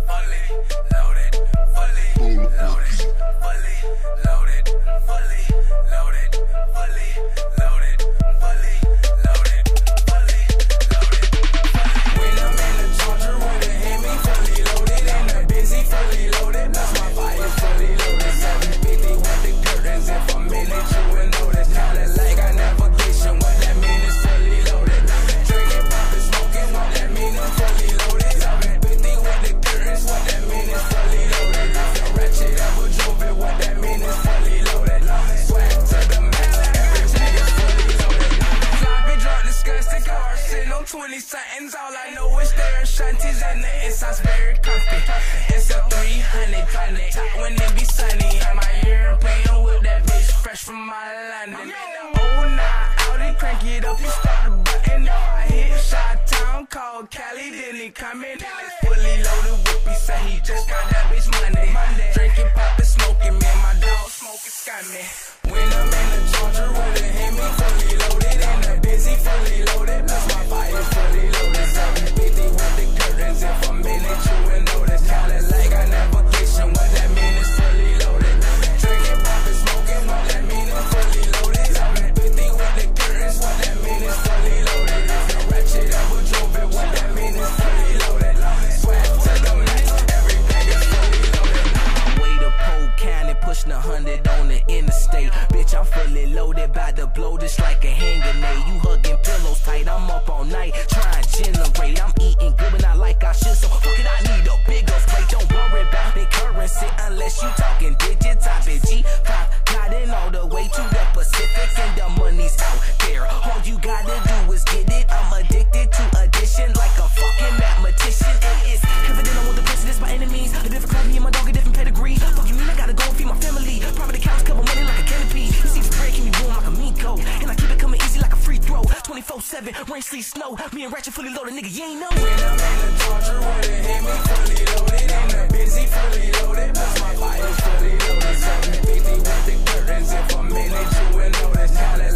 20-somethings, all I know is there shanties and the inside's very comfy. It's a 300 top when it be sunny. And my European with that bitch fresh from my London. Oh, nah, Audi, crank it up, you start the button. I hit Chi-Town, called Cali, then he come in. Fully loaded whoopie, say he just got that bitch Monday. Drinking, poppin', smoking, me and my dog smoking scummy. When I'm in the Charger with a Hemi, fully loaded, and the busy, fully loaded. Plus my fire fully loaded, 750 with the curtains. If I'm in it, you will notice. Cadillac, I navigation, what that mean is fully loaded. Drinking, poppin', smoking, what that mean is fully loaded. 750 with the curtains, what that mean is fully loaded. If you're ratchet, ever drove it, what that mean is fully loaded. Swag to the max, everything is fully loaded. Way to Polk County, pushing 100 on the interstate. Bitch, I'm fully loaded by the blow, just like a hand grenade. You hugging pillows tight, I'm up all night, trying to generate. I'm eating good, but not like I should, so fuck it, I need a bigger plate. Don't worry about the currency unless you talking digits. I bet G5 got it all the way to the Pacific, and the money's out there. All you gotta do is get it. I'm addicted to addition like a fucking mathematician. It is evident I want the presidents, my enemies. A different club, me and my dog a different pedigree. Fuck you mean I gotta go and feed my family. Private accounts cover money like a canopy. You see this bread, keep me warm like a meat coat. And I keep it coming easy like a free throw. 24/7, rain, sleet, snow. Me and Ratchet fully loaded, nigga, you ain't know. When I'm in the Charger with a Hemi, fully loaded, and the busy, fully loaded. Plus my fire fully loaded, 750 with the curtains. If I'm in it, you will notice.